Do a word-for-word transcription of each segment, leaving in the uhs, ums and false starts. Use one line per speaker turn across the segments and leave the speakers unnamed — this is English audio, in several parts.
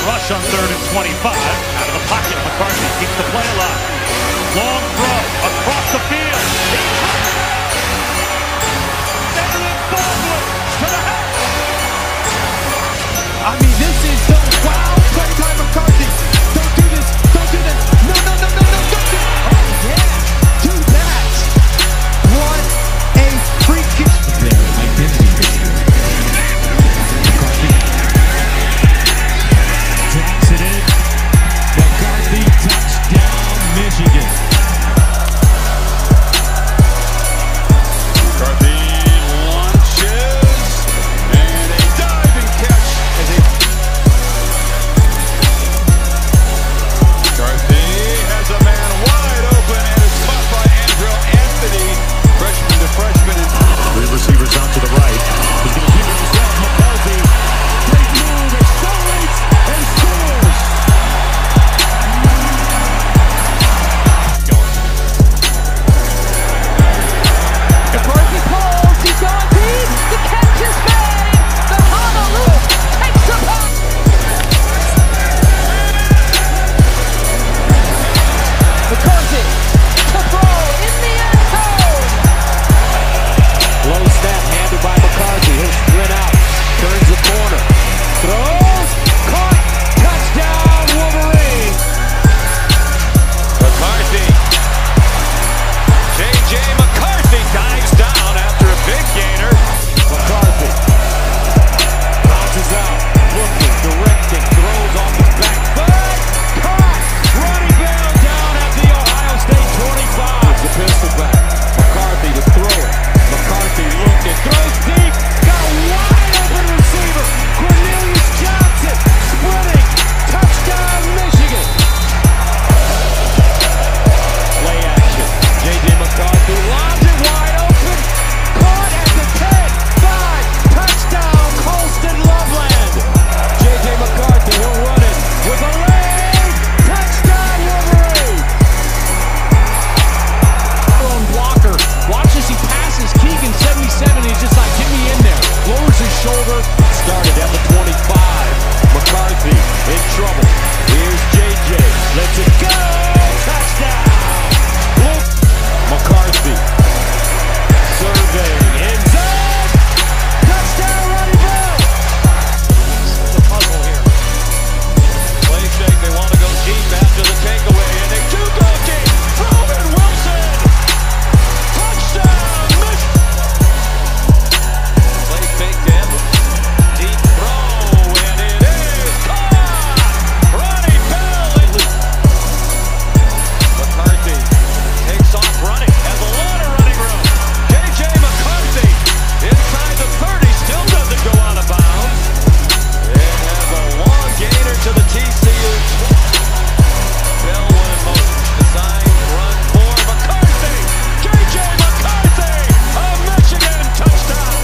rush on third and twenty-five. Out of the pocket, McCarthy keeps the play alive. Long throw across the field.
I mean, this is the wow play by McCarthy. Don't do this. Don't do this. No, no, no, no, no. Don't do it. Oh, yeah. Do that. What a freaking their identity issue. McCarthy drops it in. McCarthy touchdown, Michigan.
McCarthy launches and a diving catch. McCarthy has a man wide open and is caught by Andrew Anthony, freshman to freshman.
Three receivers out to the right. He's going to keep it himself. McCarthy. Great move. Accelerates and scores.
McCarthy pulls. He's gone deep. The catch is made. The Honolulu takes a punt. McCarthy to throw in the end zone.
Low snap handed by McCarthy. He'll sprint out. Turns the corner. Throws. Caught. Touchdown, Wolverine.
McCarthy. J J McCarthy dives down after a big gainer.
McCarthy bounces out. Looking, directing, throws off his back foot. Caught. Running Bell down at the Ohio State twenty-five. The pistol back. McCarthy to throw it. McCarthy looking, throws deep. Got a wide open receiver. Cornelius Johnson sprinting. Touchdown, Michigan. Play action. J J McCarthy lobs it wide open. Caught at the ten. five. Touchdown, Colston Loveland. J J McCarthy, he'll run it with a leg. Touchdown, Wolverine. Blocker. Watch as he passes Keegan seventy-seven. He's just like, get me in there. Lowers his shoulder. Started at the twenty-five. McCarthy in trouble. Here's J J. Let's it go. Touchdown. Look. McCarthy. Surveying. End zone. Touchdown, Ronnie Bell.
The puzzle here.
Play shake. They want to go deep after the takeaway, and they do go deep. Robin Wilson. Touchdown. Play fake to him. Deep throw, and it is caught. Ronnie Bell. McCarthy takes off running. Has a lot of running room. J J McCarthy inside the thirty. Still doesn't go out of bounds. And has a long gainer to the T C U. Bell one in motion. Design run for McCarthy. J J McCarthy. A Michigan touchdown.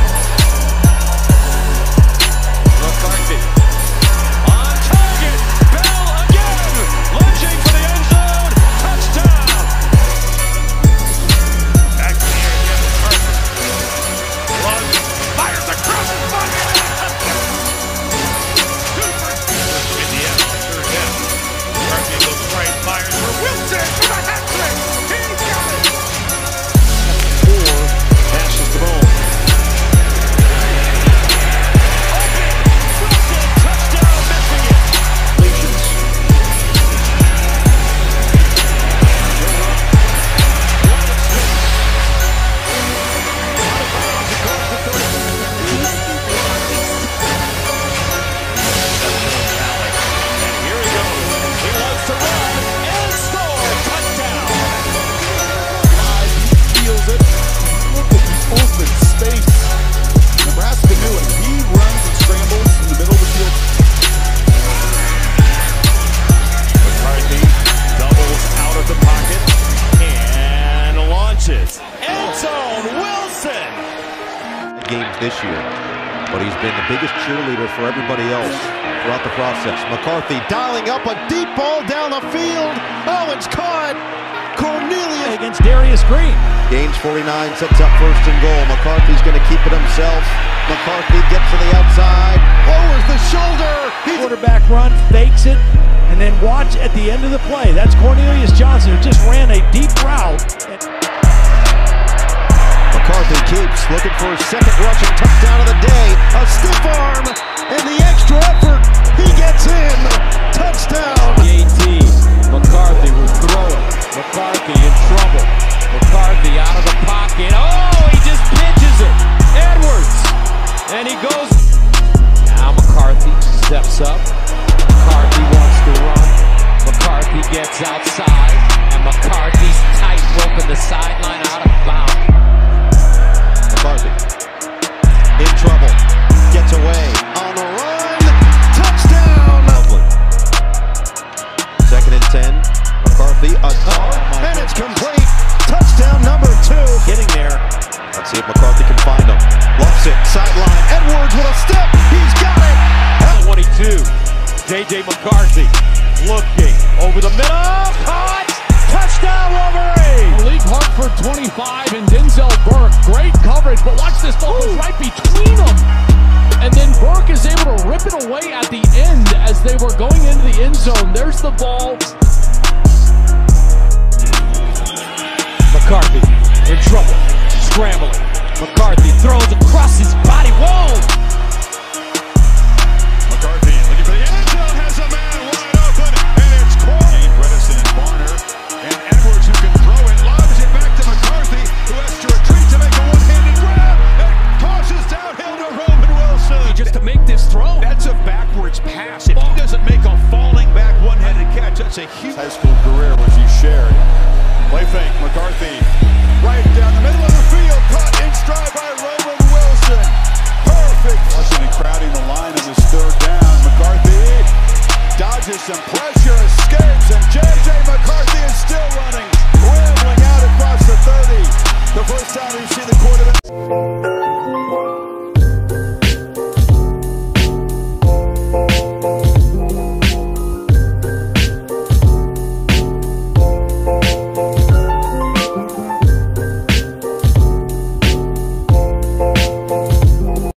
McCarthy on target. Bell again. Lunging for the end zone. Touchdown.
Back in the air again. McCarthy. Runs. Fires across the bucket. Indiana on third down. McCarthy looks right. Fires for Wilson for the hat trick. He got it.
Four passes the ball.
Wilson. Touchdown, Michigan.
Completions.
Here he goes. He wants to run and score. Touchdown.
He feels it. Look at the open space. Nebraska knew it. He runs and scrambles in the middle of the field.
McCarthy doubles out of the pocket and launches. End zone, Wilson.
Games this year, but he's been the biggest cheerleader for everybody else throughout the process. McCarthy dialing up a deep ball down the field. Oh, it's caught. Cornelius
Cornelius
against Darius Green.
Gains forty-nine, sets up first and goal. McCarthy's going to keep it himself. McCarthy gets to the outside, lowers the shoulder. He's
Quarterback run, fakes it, and then watch at the end of the play. That's Cornelius Johnson, who just ran a deep route.
McCarthy keeps looking for his second rushing touchdown of the day. A stiff arm and the extra effort. He gets in. Touchdown.
A T. McCarthy will throw it. McCarthy in trouble. McCarthy out of the pocket. Oh, he just pitches it. Edwards. And he goes. Now McCarthy steps up. McCarthy wants to run. McCarthy gets outside. And McCarthy's tight roping the sideline out of bounds.
McCarthy in trouble. Gets away. On the run. Touchdown. Second and ten. McCarthy a car. Oh, and it's complete. Touchdown number two. Getting there. Let's see if McCarthy can find him. Lofts it. Sideline. Edwards with a step. He's got it.
twenty-two. J J McCarthy looking over the middle. Caught. Touchdown Wolverine.
Malik Hartford twenty-five and Denzel Burke. Great coverage, but watch this ball goes right between them. And then Burke is able to rip it away at the end as they were going into the end zone. There's the ball.
McCarthy in trouble. Scrambling. McCarthy throws across his body. Whoa!
McCarthy looking for the end zone, has a man wide open, and it's Corey. Bredesen and Barner, and Edwards who can throw it, lobs it back to McCarthy, who has to retreat to make a one-handed grab, and tosses downhill to Roman Wilson.
Just to make this throw.
That's a backwards pass. If he doesn't make a falling back one-handed catch, that's a huge
high school career was he shared. Play fake, McCarthy right down the middle of the field, caught in stride by Roman Wilson. Perfect. Washington crowding the line in this third down. McCarthy dodges some pressure, escapes, and J J McCarthy is still running, rambling out across the thirty. The first time we've seen the quarterback.